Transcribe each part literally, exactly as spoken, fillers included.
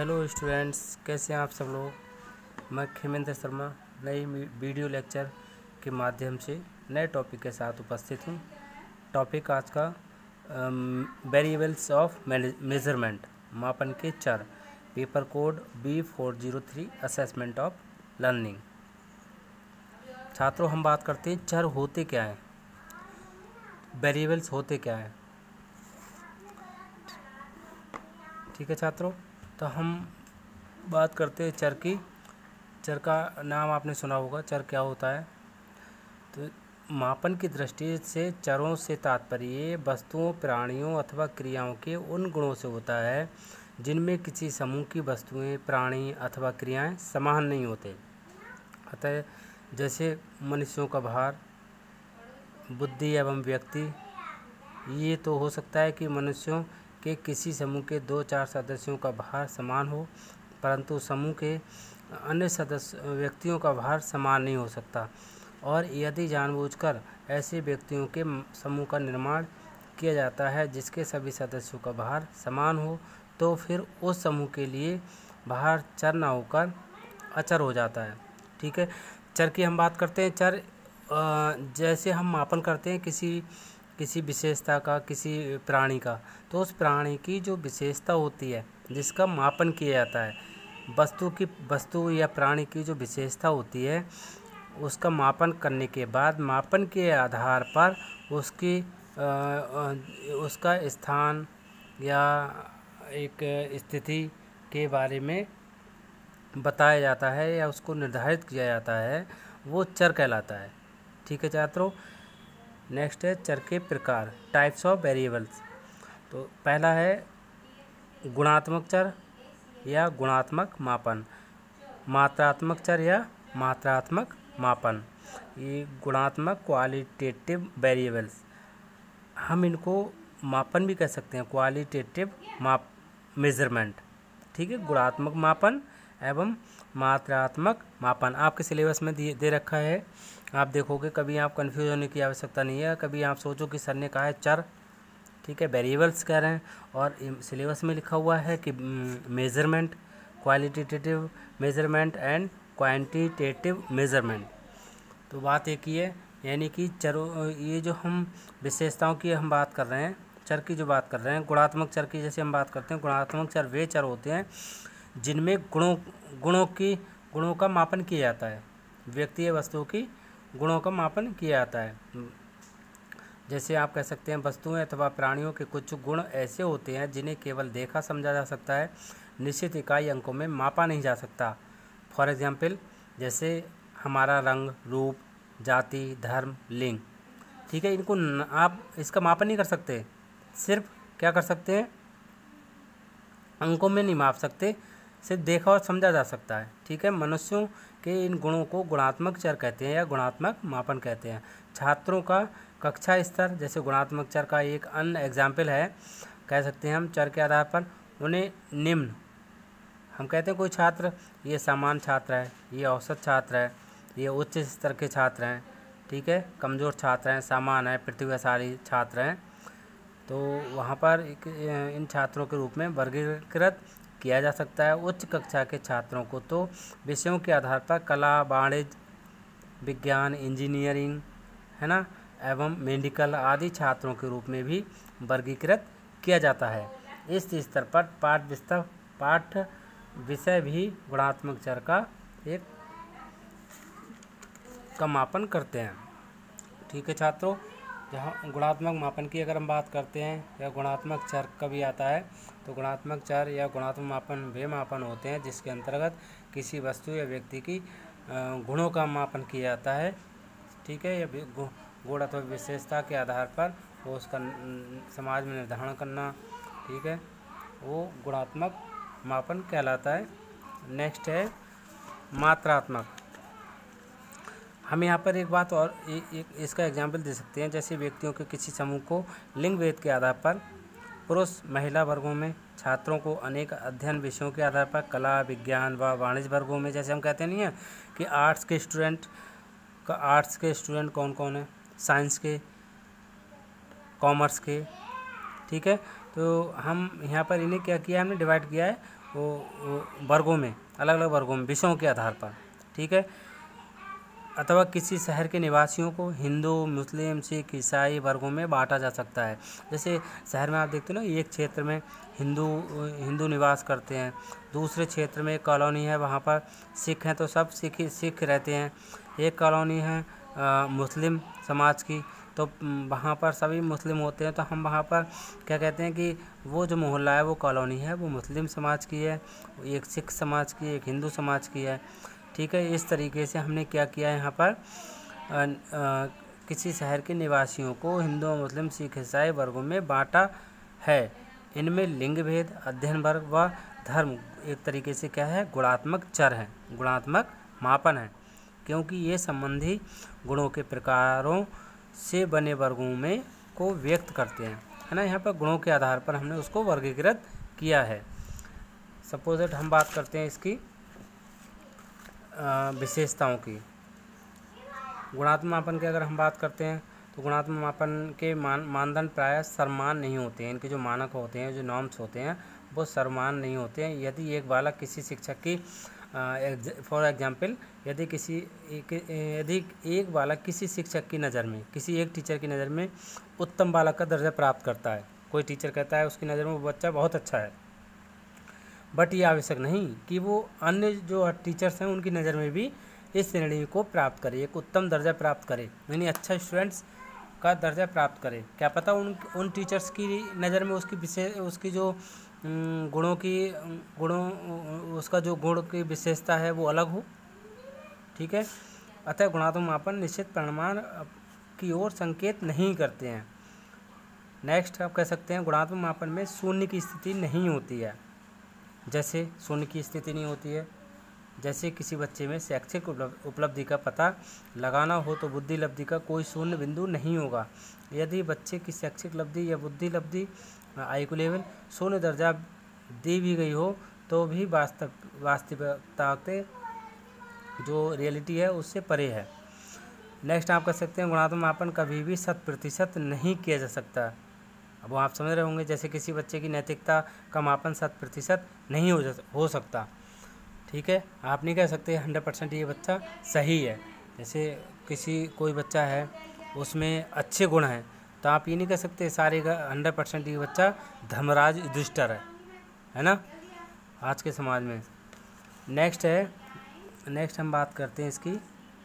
Hello students, कैसे हैं आप सब लोग। मैं खेमेंद्र शर्मा नई वीडियो लेक्चर के माध्यम से नए टॉपिक के साथ उपस्थित हूँ। टॉपिक आज का वेरिएबल्स ऑफ मेजरमेंट, मापन के चर, paper code B four zero three assessment of learning. छात्रों, हम बात करते हैं चर होते क्या हैं, वेरिएबल्स होते क्या हैं। ठीक है छात्रों, तो हम बात करते हैं चर की। चर का नाम आपने सुना होगा, चर क्या होता है। तो मापन की दृष्टि से चरों से तात्पर्य वस्तुओं, प्राणियों अथवा क्रियाओं के उन गुणों से होता है जिनमें किसी समूह की वस्तुएं, प्राणी अथवा क्रियाएं समान नहीं होते। अतः जैसे मनुष्यों का भार, बुद्धि एवं व्यक्ति। ये तो हो सकता है कि मनुष्यों के किसी समूह के दो चार सदस्यों का भार समान हो, परंतु समूह के अन्य सदस्य व्यक्तियों का भार समान नहीं हो सकता। और यदि जानबूझकर ऐसे व्यक्तियों के समूह का निर्माण किया जाता है जिसके सभी सदस्यों का भार समान हो, तो फिर उस समूह के लिए भार चर न होकर अचर हो जाता है। ठीक है, चर की हम बात करते हैं। चर जैसे हम मापन करते हैं किसी किसी विशेषता का, किसी प्राणी का, तो उस प्राणी की जो विशेषता होती है जिसका मापन किया जाता है, वस्तु की वस्तु या प्राणी की जो विशेषता होती है उसका मापन करने के बाद मापन के आधार पर उसकी आ, आ, उसका स्थान या एक स्थिति के बारे में बताया जाता है या उसको निर्धारित किया जाता है, वो चर कहलाता है। ठीक है छात्रों, नेक्स्ट है चर के प्रकार, टाइप्स ऑफ वेरिएबल्स। तो पहला है गुणात्मक चर या गुणात्मक मापन, मात्रात्मक चर या मात्रात्मक मापन। ये गुणात्मक क्वालिटेटिव वेरिएबल्स, हम इनको मापन भी कह सकते हैं, क्वालिटेटिव माप मेजरमेंट। ठीक है, गुणात्मक मापन एवं मात्रात्मक मापन आपके सिलेबस में दे रखा है। आप देखोगे, कभी आप कंफ्यूज होने की आवश्यकता नहीं है। कभी आप सोचो कि सर ने कहा है चर, ठीक है, वेरिएबल्स कह रहे हैं और सिलेबस में लिखा हुआ है कि measurement, qualitative measurement and quantitative measurement. तो बात एक ही है, यानी कि चरों, ये जो हम विशेषताओं की हम बात कर रहे हैं, चर की जो बात कर रहे हैं, गुणात्मक चर की जैसे हम बात करते हैं। गुणात्मक चर वे चर होते हैं जिनमें गुणों गुणों की गुणों का मापन किया जाता है, व्यक्ति या वस्तुओं की गुणों का मापन किया जाता है। जैसे आप कह सकते हैं वस्तुएं अथवा प्राणियों के कुछ गुण ऐसे होते हैं जिन्हें केवल देखा समझा जा सकता है, निश्चित इकाई अंकों में मापा नहीं जा सकता। फॉर एग्जाम्पल, जैसे हमारा रंग, रूप, जाति, धर्म, लिंग। ठीक है, इनको न, आप इसका मापन नहीं कर सकते, सिर्फ क्या कर सकते हैं, अंकों में नहीं माप सकते, सिर्फ देखा और समझा जा सकता है। ठीक है, मनुष्यों के इन गुणों को गुणात्मक चर कहते हैं या गुणात्मक मापन कहते हैं। छात्रों का कक्षा स्तर जैसे गुणात्मक चर का एक अन्य एग्जाम्पल है, कह सकते हैं हम चर के आधार पर उन्हें निम्न, हम कहते हैं कोई छात्र ये सामान्य छात्र है, ये औसत छात्र है, ये उच्च स्तर के छात्र हैं, ठीक है, कमज़ोर छात्र हैं, सामान्य है, प्रतिभाशाली छात्र हैं। तो वहाँ पर एक इन छात्रों के रूप में वर्गीकृत किया जा सकता है। उच्च कक्षा के छात्रों को तो विषयों के आधार पर कला, वाणिज्य, विज्ञान, इंजीनियरिंग, है ना, एवं मेडिकल आदि छात्रों के रूप में भी वर्गीकृत किया जाता है। इस स्तर पर पाठ विस्तार पाठ विषय भी गुणात्मक चर का एक का मापन करते हैं। ठीक है छात्रों, जहाँ गुणात्मक मापन की अगर हम बात करते हैं या गुणात्मक चर कभी आता है, तो गुणात्मक चर या गुणात्मक मापन वे मापन होते हैं जिसके अंतर्गत किसी वस्तु या व्यक्ति की गुणों का मापन किया जाता है। ठीक है, या गुण अथवा विशेषता के आधार पर वो उसका समाज में निर्धारण करना, ठीक है, वो गुणात्मक मापन कहलाता है। नेक्स्ट है मात्रात्मक। हम यहाँ पर एक बात और ए, एक इसका एग्जाम्पल दे सकते हैं, जैसे व्यक्तियों के किसी समूह को लिंग भेद के आधार पर पुरुष महिला वर्गों में, छात्रों को अनेक अध्ययन विषयों के आधार पर कला, विज्ञान व वाणिज्य वर्गों में। जैसे हम कहते नहीं हैं कि आर्ट्स के स्टूडेंट का आर्ट्स के स्टूडेंट कौन कौन है, साइंस के, कॉमर्स के। ठीक है, तो हम यहाँ पर इन्हें क्या किया, हमने डिवाइड किया है वो, वो वर्गों में, अलग अलग वर्गों में विषयों के आधार पर, ठीक है। अथवा किसी शहर के निवासियों को हिंदू, मुस्लिम, सिख, ईसाई वर्गों में बांटा जा सकता है। जैसे शहर में आप देखते हो ना, एक क्षेत्र में हिंदू हिंदू निवास करते हैं, दूसरे क्षेत्र में एक कॉलोनी है वहाँ पर सिख हैं तो सब सिख ही सिख रहते हैं, एक कॉलोनी है आ, मुस्लिम समाज की तो वहाँ पर सभी मुस्लिम होते हैं, तो हम वहाँ पर क्या कहते हैं कि वो जो मोहल्ला है, वो कॉलोनी है, वो मुस्लिम समाज की है, एक सिख समाज की, एक हिंदू समाज की है, ठीक है। इस तरीके से हमने क्या किया यहाँ पर आ, आ, किसी शहर के निवासियों को हिंदू, मुस्लिम, सिख, ईसाई वर्गों में बांटा है। इनमें लिंग भेद, अध्ययन वर्ग व धर्म एक तरीके से क्या है, गुणात्मक चर है, गुणात्मक मापन है, क्योंकि ये संबंधी गुणों के प्रकारों से बने वर्गों में को व्यक्त करते हैं, है ना। यहाँ पर गुणों के आधार पर हमने उसको वर्गीकृत किया है। सपोज हम बात करते हैं इसकी विशेषताओं की। गुणात्मक मापन की अगर हम बात करते हैं तो गुणात्मक मापन के मान मानदंड प्रायः समान नहीं होते हैं। इनके जो मानक होते हैं, जो नॉर्म्स होते हैं, वो समान नहीं होते हैं। यदि एक बालक किसी शिक्षक की फॉर एग्जांपल यदि किसी यदि एक बालक किसी शिक्षक की नज़र में, किसी एक टीचर की नज़र में उत्तम बालक का दर्जा प्राप्त करता है, कोई टीचर कहता है उसकी नज़र में वो बच्चा बहुत अच्छा है, बट ये आवश्यक नहीं कि वो अन्य जो टीचर्स हैं उनकी नज़र में भी इस श्रेणी को प्राप्त करे, एक उत्तम दर्जा प्राप्त करे, यानी अच्छा स्टूडेंट्स का दर्जा प्राप्त करे। क्या पता उन उन टीचर्स की नज़र में उसकी विशेष उसकी जो गुणों की गुणों उसका जो गुण की विशेषता है वो अलग हो, ठीक है। अतः गुणात्मक मापन निश्चित परिणाम की ओर संकेत नहीं करते हैं। नेक्स्ट आप कह सकते हैं गुणात्मक मापन में शून्य की स्थिति नहीं होती है। जैसे शून्य की स्थिति नहीं होती है, जैसे किसी बच्चे में शैक्षिक उपलब्धि का पता लगाना हो तो बुद्धि लब्धि का कोई शून्य बिंदु नहीं होगा। यदि बच्चे की शैक्षिक लब्धि या बुद्धि लब्धि आई क्यू लेवल शून्य दर्जा दी भी गई हो तो भी वास्तव वास्तविकता के जो रियलिटी है उससे परे है। नेक्स्ट आप कह सकते हैं गुणात्मक मापन कभी भी शत प्रतिशत नहीं किया जा सकता। अब वो आप समझ रहे होंगे, जैसे किसी बच्चे की नैतिकता का मापन शत प्रतिशत नहीं हो हो सकता, ठीक है। आप नहीं कह सकते हंड्रेड परसेंट ये बच्चा सही है। जैसे किसी कोई बच्चा है उसमें अच्छे गुण हैं तो आप ये नहीं कह सकते सारे का हंड्रेड परसेंट ये बच्चा धर्मराज युधिष्ठिर है, है ना, आज के समाज में। नेक्स्ट है नेक्स्ट हम बात करते हैं इसकी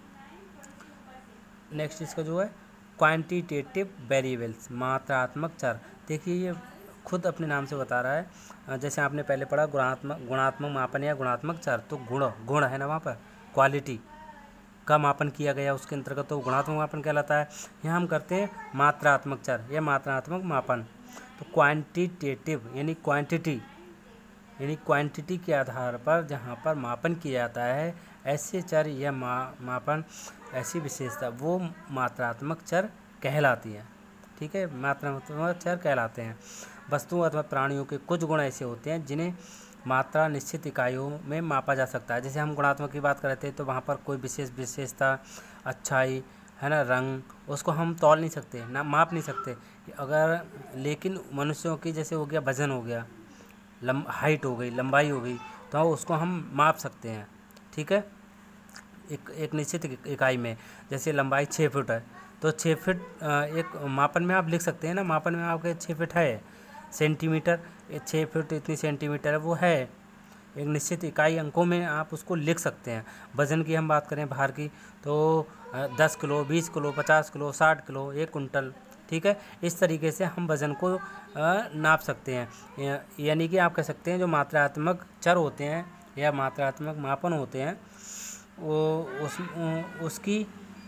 नेक्स्ट इसका जो है क्वांटिटेटिव वेरिएबल्स, मात्रात्मक चर। देखिए ये खुद अपने नाम से बता रहा है। जैसे आपने पहले पढ़ा गुणात्मक गुणात्मक मापन या गुणात्मक चर, तो गुण गुण है ना, वहाँ पर क्वालिटी का मापन किया गया उसके अंतर्गत तो गुणात्मक मापन कहलाता है। यहाँ हम करते हैं मात्रात्मक चर या मात्रात्मक मापन। तो क्वांटिटेटिव यानी क्वांटिटी यानी क्वांटिटी के आधार पर जहाँ पर मापन किया जाता है, ऐसे चर या मा, मापन ऐसी विशेषता वो मात्रात्मक चर कहलाती है, ठीक है, मात्रात्मक चर कहलाते हैं। वस्तुओं अथवा प्राणियों के कुछ गुण ऐसे होते हैं जिन्हें मात्रा निश्चित इकाइयों में मापा जा सकता है। जैसे हम गुणात्मक की बात कर रहे थे तो वहाँ पर कोई विशेष विशेषता, अच्छाई है ना, रंग, उसको हम तौल नहीं सकते ना, माप नहीं सकते अगर। लेकिन मनुष्यों की जैसे हो गया वजन, हो गया लम हाइट हो गई, लंबाई हो गई, तो उसको हम माप सकते हैं, ठीक है, एक एक निश्चित इकाई में। जैसे लंबाई छः फुट है तो छः फुट एक मापन में आप लिख सकते हैं ना, मापन में आपके छः फुट है। सेंटीमीटर छः फुट इतनी सेंटीमीटर है, वो है एक निश्चित इकाई, अंकों में आप उसको लिख सकते हैं। वज़न की हम बात करें भार की तो दस किलो, बीस किलो, पचास किलो, साठ किलो, एक कुंटल, ठीक है। इस तरीके से हम वज़न को नाप सकते हैं। यानी कि आप कह सकते हैं जो मात्रात्मक चर होते हैं या मात्रात्मक मापन होते हैं वो उस उसकी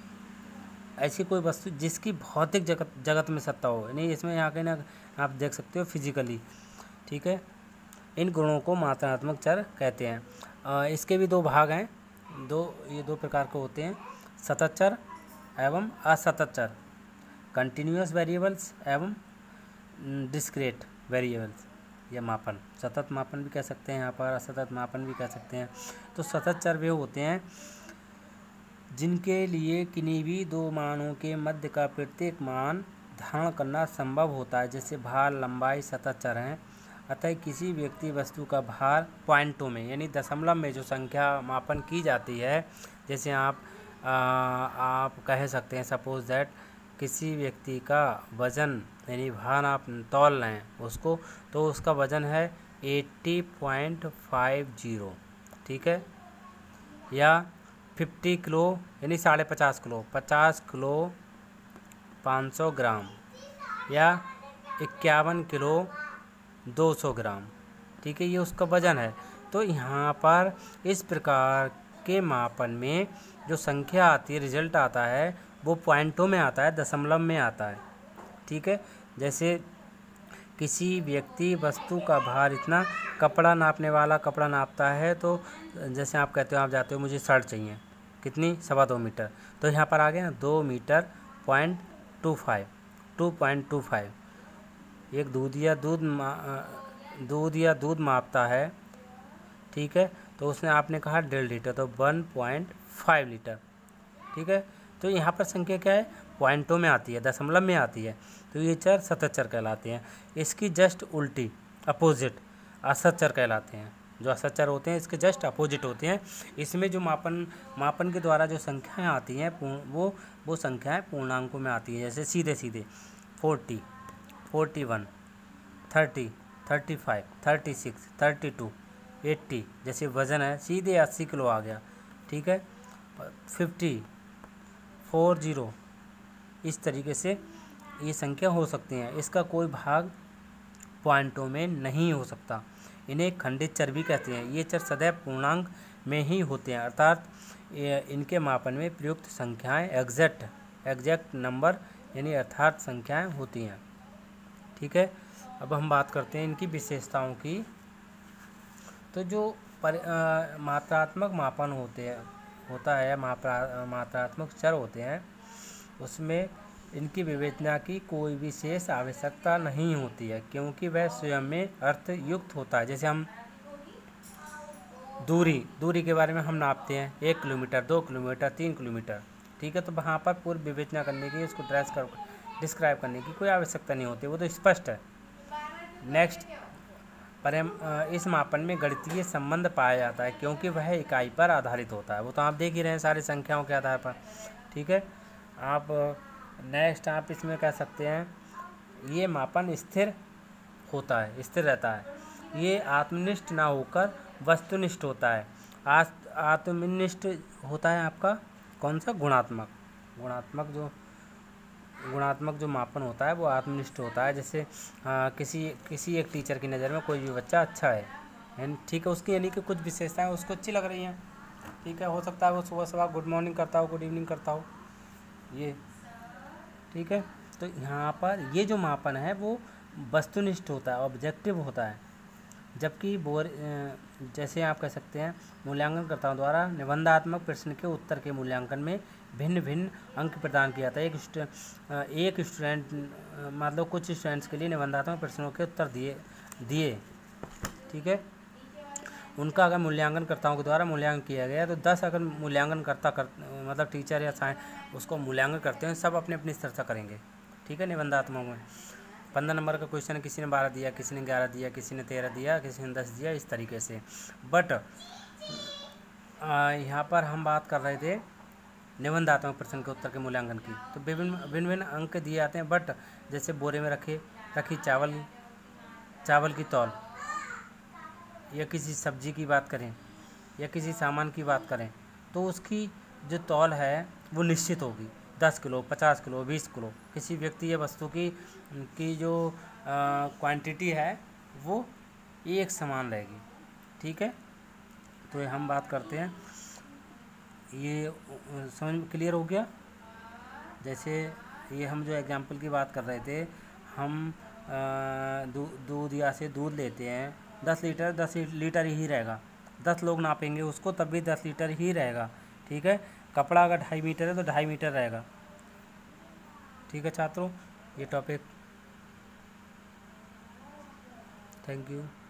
ऐसी कोई वस्तु जिसकी भौतिक जगत जगत में सत्ता हो, नहीं इसमें यहाँ के ना आप देख सकते हो फिजिकली, ठीक है। इन गुणों को मात्रात्मक चर कहते हैं। आ, इसके भी दो भाग हैं, दो ये दो प्रकार के होते हैं, सतत चर एवं असतत चर, कंटिन्यूअस वेरिएबल्स एवं डिस्क्रीट वेरिएबल्स या मापन। सतत मापन भी कह सकते हैं यहाँ पर, असतत मापन भी कह सकते हैं। तो सतत चर वे होते हैं जिनके लिए किन्हीं भी दो मानों के मध्य का प्रत्येक मान धारण करना संभव होता है। जैसे भार, लंबाई सतत चर हैं। अतः किसी व्यक्ति वस्तु का भार पॉइंटों में यानी दशमलव में जो संख्या मापन की जाती है, जैसे आप आ, आप कह सकते हैं सपोज दैट किसी व्यक्ति का वज़न यानी भार आप तौल रहे हैं उसको, तो उसका वज़न है अस्सी पॉइंट फाइव ज़ीरो, ठीक है, या पचास किलो यानी साढ़े पचास किलो, पचास किलो पाँच सौ ग्राम, या इक्यावन किलो दो सौ ग्राम, ठीक है, ये उसका वज़न है। तो यहाँ पर इस प्रकार के मापन में जो संख्या आती है, रिजल्ट आता है, वो पॉइंटों में आता है, दशमलव में आता है, ठीक है। जैसे किसी व्यक्ति वस्तु का भार इतना, कपड़ा नापने वाला कपड़ा नापता है, तो जैसे आप कहते हो आप जाते हो मुझे शर्ट चाहिए, कितनी, सवा दो मीटर, तो यहाँ पर आ गया ना दो meter point two five two point two five. एक दूध या दूध दूध या दूध मापता है, ठीक है, तो उसने आपने कहा डेढ़ लीटर, तो वन पॉइंट फाइव लीटर, ठीक है। तो यहाँ पर संख्या क्या है, पॉइंटों में आती है, दशमलव में आती है, तो ये चर सतत चर कहलाते हैं। इसकी जस्ट उल्टी अपोजिट असत चर कहलाते हैं। जो असत चर होते हैं इसके जस्ट अपोजिट होते हैं। इसमें जो मापन मापन के द्वारा जो संख्याएं आती हैं वो वो संख्याएं पूर्णांकों में आती हैं, जैसे सीधे सीधे forty, forty one, thirty, thirty five, thirty six, thirty two, eighty, जैसे वज़न है सीधे अस्सी किलो आ गया, ठीक है, फिफ्टी, फोर ज़ीरो, इस तरीके से ये संख्या हो सकती हैं। इसका कोई भाग पॉइंटों में नहीं हो सकता। इन्हें खंडित चर भी कहते हैं। ये चर सदैव पूर्णांक में ही होते हैं, अर्थात इनके मापन में प्रयुक्त संख्याएं एग्जैक्ट एग्जैक्ट नंबर यानी अर्थात संख्याएं होती हैं, ठीक है। अब हम बात करते हैं इनकी विशेषताओं की। तो जो पर आ, मात्रात्मक मापन होते हैं होता है मात्रा मात्रात्मक चर होते हैं, उसमें इनकी विवेचना की कोई विशेष आवश्यकता नहीं होती है, क्योंकि वह स्वयं में अर्थ युक्त होता है। जैसे हम दूरी दूरी के बारे में हम नापते हैं, एक किलोमीटर, दो किलोमीटर, तीन किलोमीटर, ठीक है, तो वहाँ पर पूरी विवेचना करने की, उसको ट्रेस कर डिस्क्राइब करने की कोई आवश्यकता नहीं होती, वो तो स्पष्ट है। नेक्स्ट, पर इस मापन में गणितीय संबंध पाया जाता है, क्योंकि वह इकाई पर आधारित होता है। वो तो आप देख ही रहे हैं सारी संख्याओं के आधार पर, ठीक है। आप नेक्स्ट आप इसमें कह सकते हैं ये मापन स्थिर होता है, स्थिर रहता है। ये आत्मनिष्ठ ना होकर वस्तुनिष्ठ होता है। आत्मनिष्ठ होता है आपका कौन सा, गुणात्मक गुणात्मक जो गुणात्मक जो मापन होता है वो आत्मनिष्ठ होता है। जैसे आ, किसी किसी एक टीचर की नज़र में कोई भी बच्चा अच्छा है, ठीक है, उसकी यानी कि कुछ विशेषताएं उसको अच्छी लग रही हैं, ठीक है, हो सकता है वो सुबह सुबह गुड मॉर्निंग करता हो, गुड इवनिंग करता हो, ये ठीक है। तो यहाँ पर ये जो मापन है वो वस्तुनिष्ठ होता है, ऑब्जेक्टिव होता है। जबकि बोर जैसे आप कह सकते हैं मूल्यांकनकर्ताओं द्वारा निबंधात्मक प्रश्न के उत्तर के मूल्यांकन में भिन्न भिन्न अंक प्रदान किया जाता है। एक एक स्टूडेंट मतलब कुछ स्टूडेंट्स के लिए निबंधात्मक प्रश्नों के उत्तर दिए दिए ठीक है, उनका अगर मूल्यांकनकर्ताओं के द्वारा मूल्यांकन किया गया तो दस अगर मूल्यांकनकर्ता कर मतलब टीचर या साइंस उसको मूल्यांकन करते हैं, सब अपने अपनी स्तर से करेंगे, ठीक है। निबंधात्मक में पंद्रह नंबर का क्वेश्चन है, किसी ने बारह दिया, किसी ने ग्यारह दिया, किसी ने तेरह दिया, किसी ने दस दिया, इस तरीके से। बट यहाँ पर हम बात कर रहे थे निबंधात्मक प्रश्न के उत्तर के मूल्यांकन की, तो विभिन्न भिन्न भिन्न अंक दिए जाते हैं। बट जैसे बोरे में रखे रखी चावल चावल की तौल, या किसी सब्जी की बात करें या किसी सामान की बात करें, तो उसकी जो तौल है वो निश्चित होगी, दस किलो, पचास किलो, बीस किलो। किसी व्यक्ति या वस्तु की की जो क्वांटिटी है वो एक समान रहेगी, ठीक है। तो हम बात करते हैं, ये समझ में क्लियर हो गया। जैसे ये हम जो एग्जाम्पल की बात कर रहे थे, हम दूध या से दूध लेते हैं, दस लीटर दस लीटर ही रहेगा, दस लोग नापेंगे उसको तब भी दस लीटर ही रहेगा, ठीक है। कपड़ा अगर ढाई मीटर है तो ढाई मीटर रहेगा, ठीक है छात्रों। ये टॉपिक, थैंक यू।